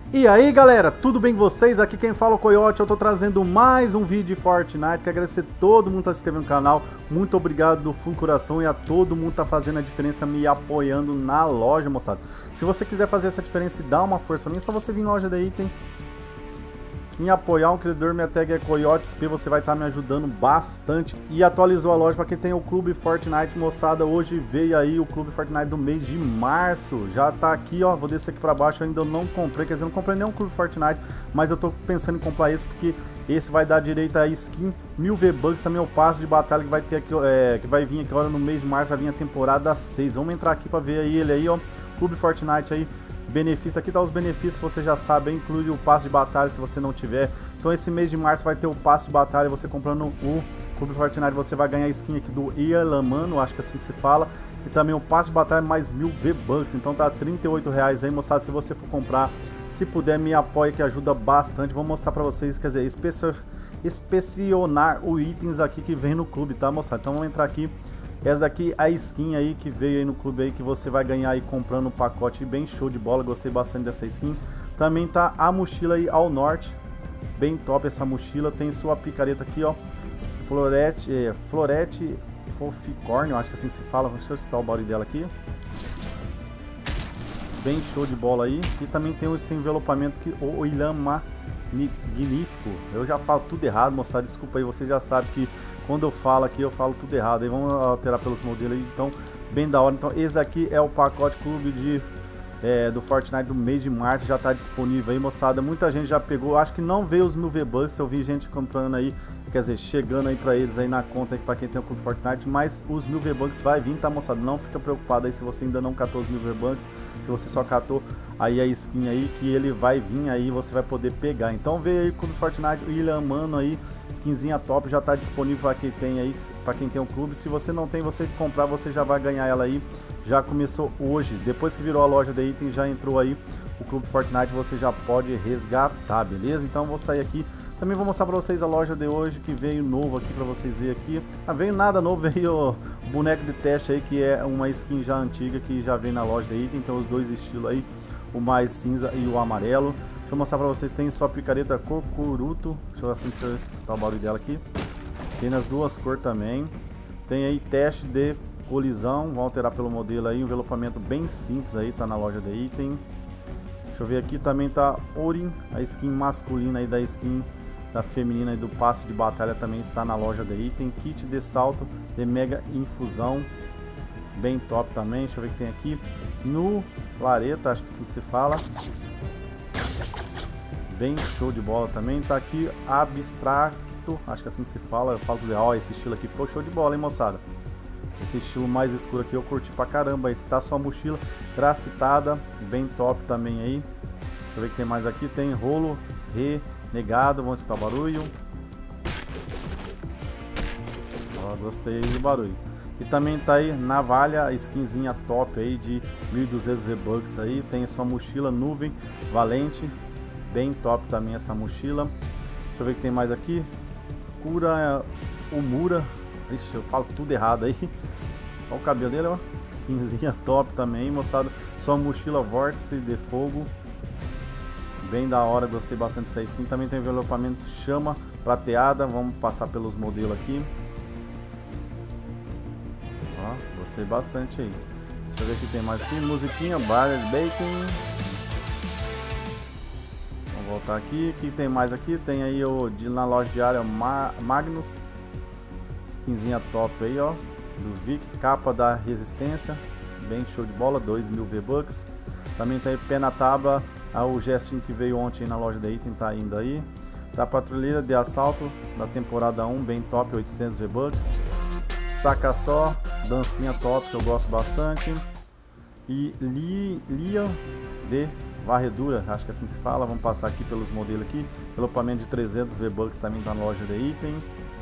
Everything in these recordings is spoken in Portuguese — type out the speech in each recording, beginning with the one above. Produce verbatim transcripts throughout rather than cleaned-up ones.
E aí galera, tudo bem com vocês? Aqui quem fala é o Coyote, eu tô trazendo mais um vídeo de Fortnite. Quero agradecer todo mundo que tá se inscrevendo no canal, muito obrigado do fundo do coração e a todo mundo que tá fazendo a diferença, me apoiando na loja, moçada. Se você quiser fazer essa diferença e dar uma força pra mim, é só você vir na loja da Item, em apoiar um criador, minha tag é CoyoteXP, você vai estar me ajudando bastante. E atualizou a loja para quem tem o Clube Fortnite, moçada. Hoje veio aí o Clube Fortnite do mês de março. Já tá aqui, ó, vou descer aqui para baixo, eu ainda não comprei, quer dizer, não comprei nenhum Clube Fortnite, mas eu tô pensando em comprar esse porque esse vai dar direito a skin, mil V-Bucks, também o passe de batalha que vai ter aqui, é, que vai vir aqui agora no mês de março, vai vir a temporada seis. Vamos entrar aqui para ver aí ele aí, ó, Clube Fortnite aí. Benefício, aqui tá os benefícios, você já sabe, inclui o passe de batalha se você não tiver. Então esse mês de março vai ter o passe de batalha, você comprando o Clube Fortnite você vai ganhar a skin aqui do Ialamano, acho que é assim que se fala. E também o passe de batalha mais mil V-Bucks, então tá trinta e oito reais aí, moçada, se você for comprar. Se puder, me apoia que ajuda bastante. Vou mostrar pra vocês, quer dizer, especial, inspecionar os itens aqui que vem no clube, tá, moçada? Então vamos entrar aqui. Essa daqui é a skin aí que veio aí no clube aí, que você vai ganhar aí comprando um pacote bem show de bola. Gostei bastante dessa skin. Também tá a mochila aí ao norte, bem top essa mochila. Tem sua picareta aqui, ó, Florete, é, Florete Foficórnio, acho que assim se fala. Deixa eu citar o barulho dela aqui. Bem show de bola aí. E também tem esse envelopamento aqui, o Ilhama Magnífico. Eu já falo tudo errado, moçada, desculpa aí, você já sabe que quando eu falo aqui eu falo tudo errado. Aí vamos alterar pelos modelos aí, então bem da hora. Então esse aqui é o pacote clube de é, do Fortnite do mês de março, já está disponível aí, moçada. Muita gente já pegou, acho que não veio os mil V-Bucks, eu vi gente comprando aí, quer dizer, chegando aí para eles aí na conta para quem tem o clube Fortnite, mas os mil V-Bucks vai vir, tá, moçada? Não fica preocupado aí se você ainda não catou os mil V-Bucks, se você só catou aí a skin aí, que ele vai vir aí, você vai poder pegar. Então veio aí o clube Fortnite, o William Mano aí, skinzinha top, já está disponível para quem tem aí, para quem tem o clube. Se você não tem, você comprar, você já vai ganhar ela aí. Já começou hoje, depois que virou a loja da Item, já entrou aí o clube Fortnite, você já pode resgatar, beleza? Então vou sair aqui. Também vou mostrar para vocês a loja de hoje, que veio novo aqui para vocês verem aqui. Ah, veio nada novo, veio o boneco de teste aí, que é uma skin já antiga, que já vem na loja da Item. Então os dois estilos aí, o mais cinza e o amarelo. Deixa eu mostrar para vocês, tem sua picareta Cocuruto. Deixa eu assim tá o barulho dela aqui. Tem nas duas cores também. Tem aí teste de colisão, vou alterar pelo modelo aí, um envelopamento bem simples aí, tá na loja da Item. Deixa eu ver aqui, também tá Orin, a skin masculina aí da skin da feminina e do passe de batalha também está na loja da Item. Kit de salto de mega infusão, bem top também. Deixa eu ver o que tem aqui no Lareta, acho que assim se fala, bem show de bola também. Tá aqui Abstracto, acho que assim se fala, eu falo tudo errado. Esse estilo aqui ficou show de bola, hein, moçada? Esse estilo mais escuro aqui eu curti pra caramba. Está sua mochila grafitada, bem top também aí. Deixa eu ver o que tem mais aqui. Tem rolo renegado, vamos escutar o barulho. Ó, gostei do barulho. E também tá aí navalha, skinzinha top aí de mil e duzentos V-Bucks aí. Tem sua mochila nuvem valente, bem top também essa mochila. Deixa eu ver o que tem mais aqui. Cura Umura. Ixi, eu falo tudo errado aí. Olha o cabelo dele, ó. Skinzinha top também, moçada. Sua mochila vórtice de fogo, bem da hora, gostei bastante dessa skin. Também tem envelopamento chama prateada. Vamos passar pelos modelos aqui. Ó, gostei bastante aí. Deixa eu ver o que tem mais aqui. Musiquinha, barra de bacon. Vamos voltar aqui. O que tem mais aqui? Tem aí o de, na loja diária Ma Magnus. Skinzinha top aí, ó, dos Vic, capa da resistência, bem show de bola, dois mil V-Bucks. Também tem pé na tábua, ah, o gestinho que veio ontem na loja da Item tá indo aí. Tá a patrulheira de assalto da temporada um, bem top, oitocentos V-Bucks. Saca só, dancinha top que eu gosto bastante. E li, Lia de varredura, acho que assim se fala. Vamos passar aqui pelos modelos aqui. Envelopamento de trezentos V-Bucks também tá na loja da Item.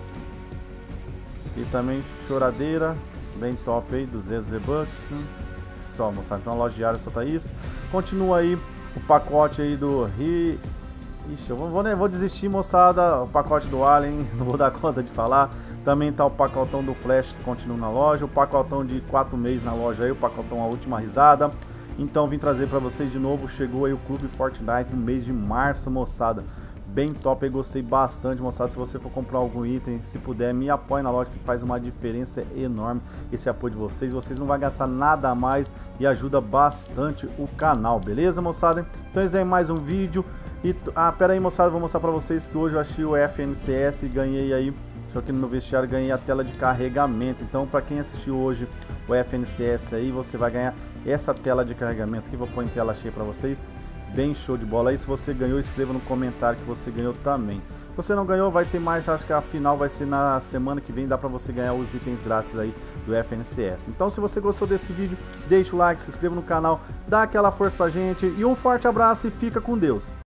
E também choradeira, bem top aí, duzentos V-Bucks. Só, moçada, então a loja diária só tá isso. Continua aí o pacote aí do Ri... Ixi, eu vou, vou, né, vou desistir, moçada. O pacote do Alien, não vou dar conta de falar. Também tá o pacotão do Flash, continua na loja. O pacotão de quatro meses na loja aí, o pacotão A Última Risada. Então vim trazer para vocês de novo, chegou aí o Clube Fortnite no mês de março, moçada. Bem top, eu gostei bastante, moçada. Se você for comprar algum item, se puder, me apoie na loja que faz uma diferença enorme esse apoio de vocês. Vocês não vão gastar nada a mais e ajuda bastante o canal, beleza, moçada? Então esse daí é mais um vídeo. E, ah, pera aí, moçada, vou mostrar pra vocês que hoje eu achei o F N C S e ganhei aí, deixa eu aqui no meu vestiário, ganhei a tela de carregamento. Então pra quem assistiu hoje o F N C S aí, você vai ganhar essa tela de carregamento aqui, vou pôr em tela cheia pra vocês. Bem show de bola aí. Se você ganhou, escreva no comentário que você ganhou também. Se você não ganhou, vai ter mais. Acho que a final vai ser na semana que vem. Dá pra você ganhar os itens grátis aí do F N C S. Então se você gostou desse vídeo, deixa o like, se inscreva no canal, dá aquela força pra gente. E um forte abraço e fica com Deus.